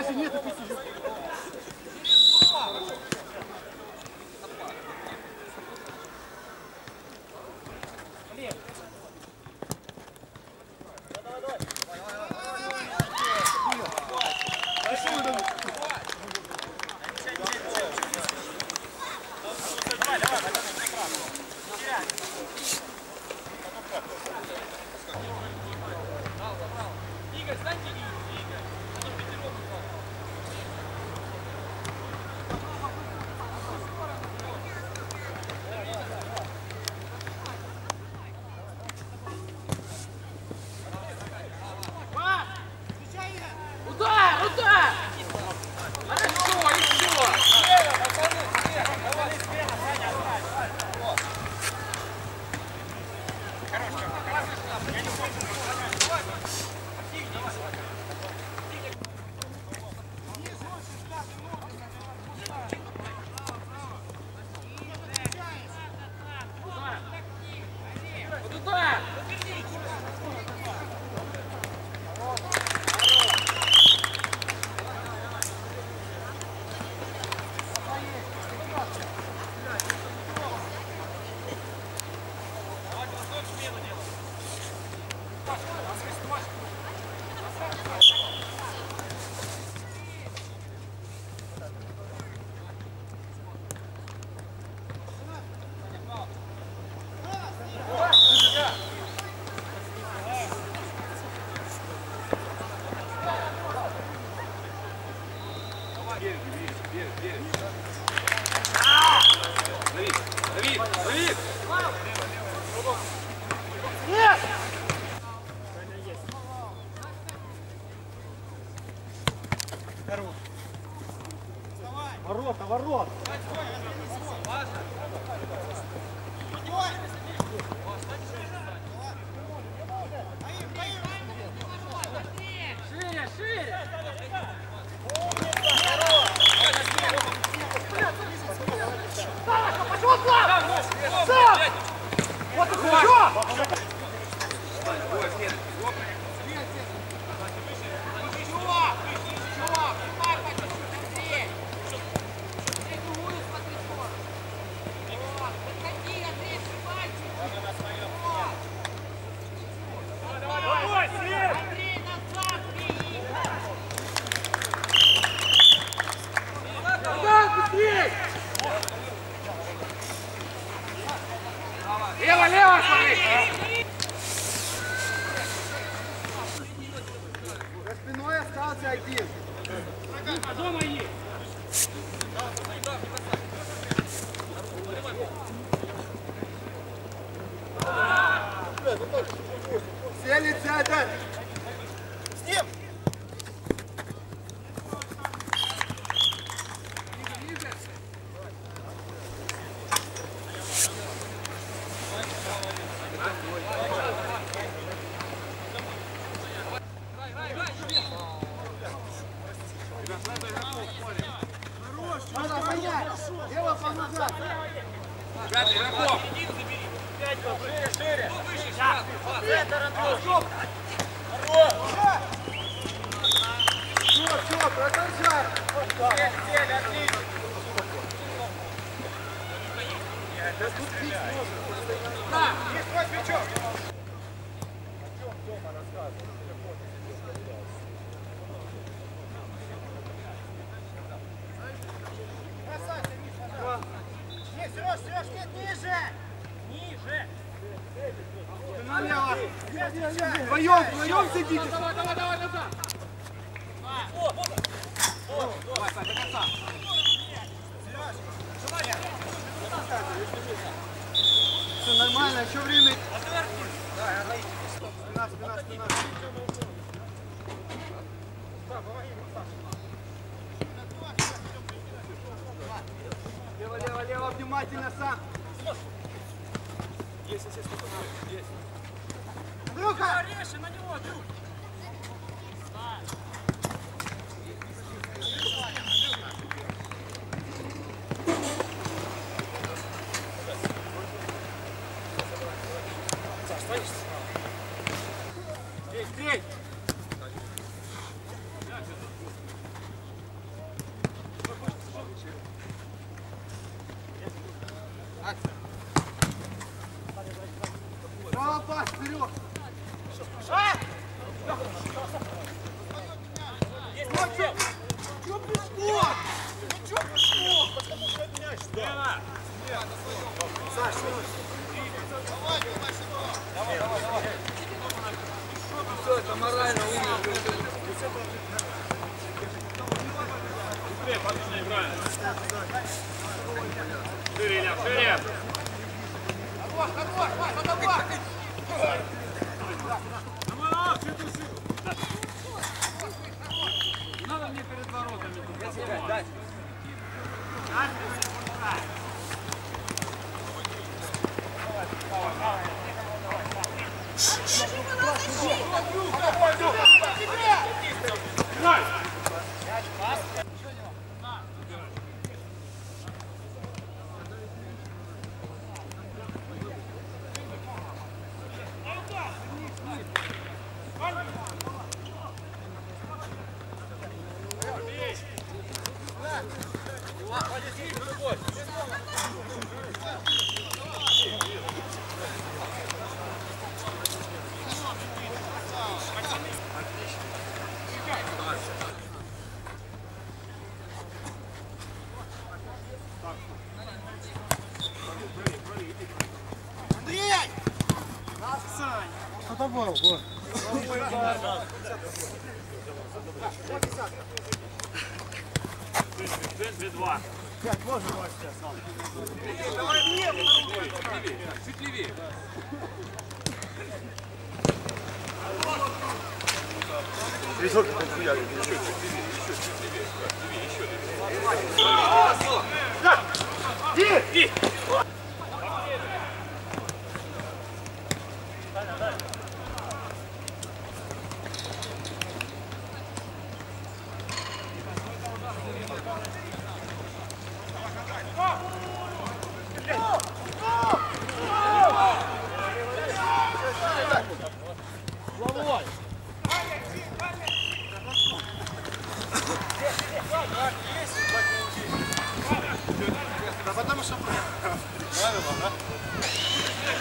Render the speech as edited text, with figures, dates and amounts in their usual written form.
Ворота, ворот! Шире, шире! Пошел план! Сам! Вот это все! Лево, лево, смотри! За спиной остался один. А дома есть! Все лица отдать. С ним! Надо понять! Лево помогать! Пять игроков! Шире, шире! Все, продолжай! Цель, отлично! Да, есть твой свечок! О чем дома рассказывать? Нет, Сереж, Сереж, нет, ниже! Ниже! Налево! Вдвоем сидите! Давай, давай, давай, назад! Давай, Сань, до конца! Все нормально, еще время. Спина, спина, спина. Лево, лево, лево, внимательно сам. Есть, есть. Андрюха! Реши на него, Андрюх! Здесь, здесь! все, это морально умер. Быстрее, подожди, играем. Шире, Илья, шире. Не надо мне перед воротами тут подумать. Что был? Вот. 2. 5, можно вас сейчас? Давай мне! Чуть левее. Еще чуть левее. Иди! Да потому что правильно, да?